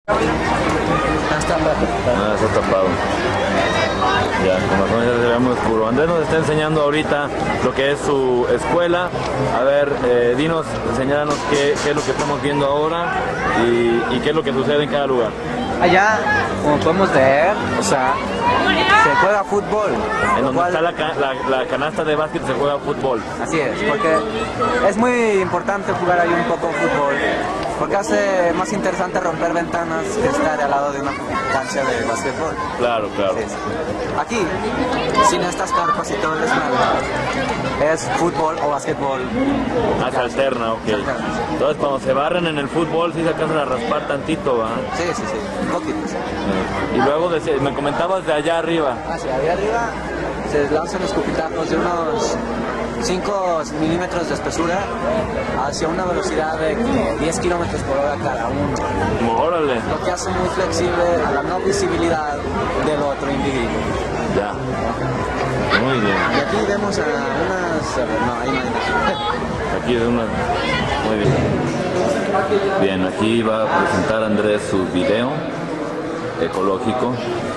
Está tapado. Ya, con razón ya se ve muy oscuro. Andrés nos está enseñando ahorita lo que es su escuela. A ver, dinos, señálanos qué es lo que estamos viendo ahora y qué es lo que sucede en cada lugar. Allá, como podemos ver, o sea, se juega fútbol. En donde está la canasta de básquet se juega fútbol. Así es, porque es muy importante jugar ahí un poco fútbol, porque hace más interesante romper ventanas que estar al lado de una cancha de básquetbol. Claro, claro. Sí, sí. Aquí, sin estas carpas y todo el desmadre, es fútbol o básquetbol. Ah, se alterna, ok. Entonces cuando se barren en el fútbol sí se alcanzan a raspar tantito, ¿va? Sí, sí, sí, un poquito. Y luego me comentabas de allá arriba. Hacia allá arriba se lanzan escupitajos de unos 5 milímetros de espesura hacia una velocidad de 10 kilómetros por hora cada uno. Órale. Lo que hace muy flexible a la no visibilidad del otro individuo. Ya. Muy bien. Y aquí vemos a unas... No, ahí no hay nada. Aquí es una... Muy bien. Bien, aquí va a presentar Andrés su video ecológico.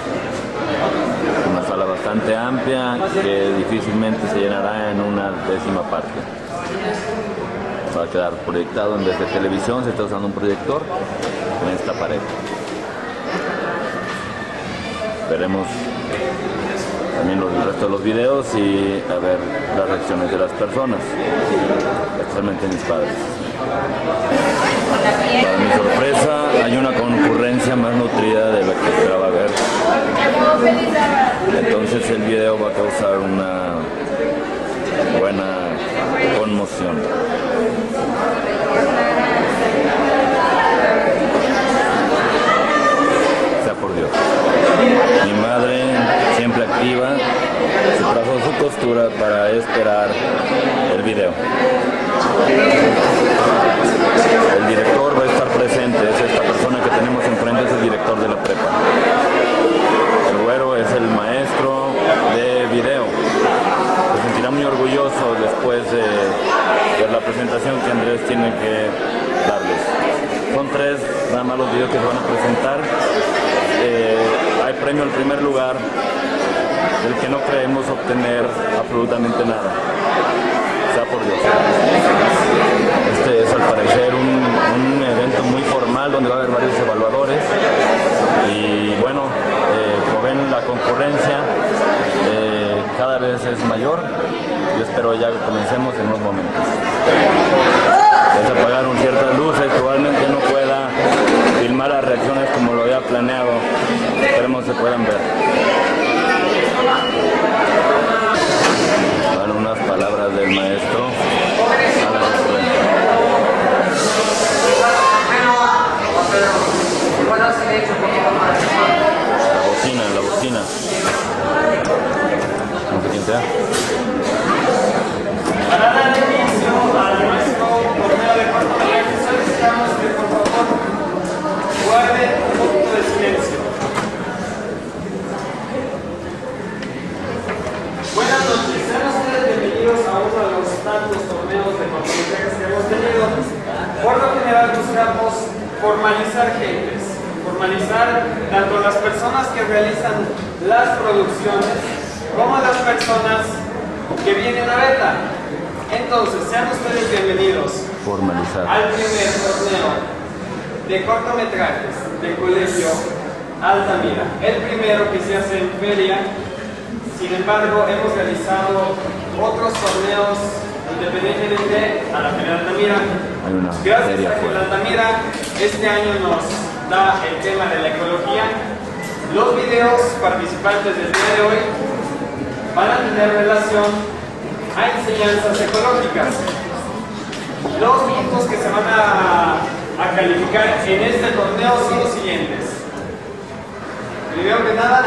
Una sala bastante amplia que difícilmente se llenará en una décima parte. Va a quedar proyectado en vez de televisión, se está usando un proyector en esta pared. Veremos también el resto de los videos y a ver las reacciones de las personas, especialmente mis padres. Para mi sorpresa, hay una concurrencia más nutrida de la que esperaba ver. Entonces el video va a causar una buena conmoción. Sea por Dios. Mi madre, siempre activa, se trazó su postura para esperar el video. El director va a estar presente, es esta persona que tenemos enfrente, es el director de la prepa. El güero es el maestro de video. Se sentirá muy orgulloso después de la presentación que Andrés tiene que darles. Son 3 nada más los videos que se van a presentar. Hay premio al primer lugar, del que no creemos obtener absolutamente nada. Sea por Dios. Este es al parecer un evento muy formal donde va a haber varios evaluadores y bueno, como ven la concurrencia cada vez es mayor. Yo espero ya que comencemos en unos momentos. Ya se apagaron ciertas luces, probablemente no pueda filmar las reacciones como lo había planeado. Esperemos se puedan ver. Van unas palabras del maestro a la la bocina. No sé quién sea. Para dar inicio al nuestro torneo de cortometrajes, solicitamos que por favor guarden un poquito de silencio. Buenas noches, sean ustedes bienvenidos a uno de los tantos torneos de cortometrajes que hemos tenido. Por lo general buscamos formalizar gentes, formalizar tanto las personas que realizan las producciones como las personas que vienen a verla. Entonces, sean ustedes bienvenidos al primer torneo de cortometrajes del Colegio Altamira, el primero que se hace en feria. Sin embargo, hemos realizado otros torneos independientemente a la Feria de Altamira. Gracias a que la Altamira este año nos da el tema de la ecología, los videos participantes del día de hoy van a tener relación a enseñanzas ecológicas. Los puntos que se van a calificar en este torneo son los siguientes. Primero que nada,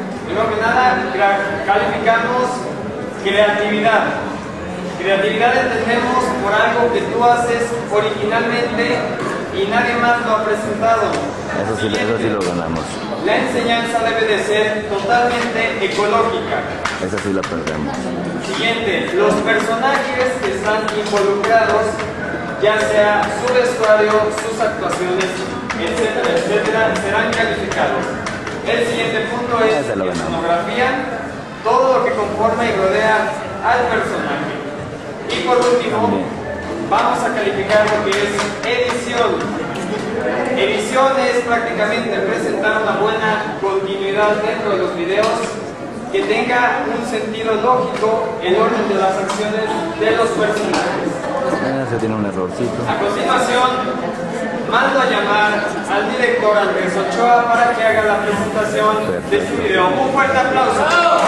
calificamos creatividad. Creatividad entendemos por algo que tú haces originalmente y nadie más lo ha presentado. Eso sí lo ganamos. La enseñanza debe de ser totalmente ecológica. Esa sí la perdemos. Siguiente, los personajes que están involucrados, ya sea su vestuario, sus actuaciones, etcétera, etcétera, serán calificados. El siguiente punto es escenografía, todo lo que conforma y rodea al personaje. Y por último, vamos a calificar lo que es edición. Edición es prácticamente presentar una buena continuidad dentro de los videos, que tenga un sentido lógico en orden de las acciones de los personajes. Se tiene un errorcito. A continuación, mando a llamar al director Andrés Ochoa para que haga la presentación de su video. Un fuerte aplauso.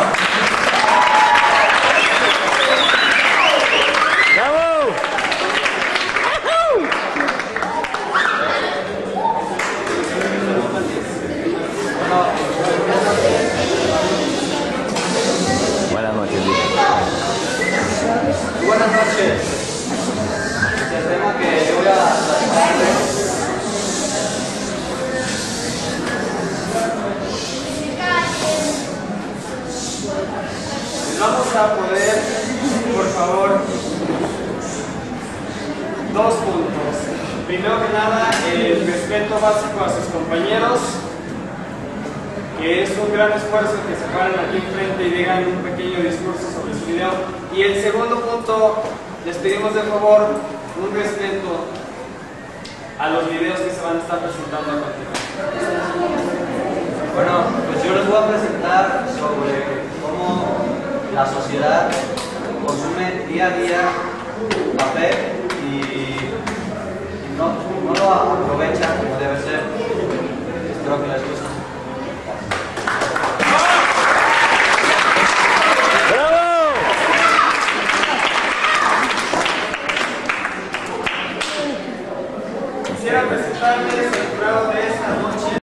Buenas noches. Buenas noches. El tema que yo voy a tratar vamos a poner, por favor, 2 puntos. Primero que nada, el respeto básico a sus compañeros, que es un gran esfuerzo que se paren aquí enfrente y digan un pequeño discurso sobre su video. Y el segundo punto, les pedimos de favor un respeto a los videos que se van a estar presentando a continuación. Bueno, pues yo les voy a presentar sobre cómo la sociedad consume día a día café y no lo aprovecha como debe ser. Espero que les guste.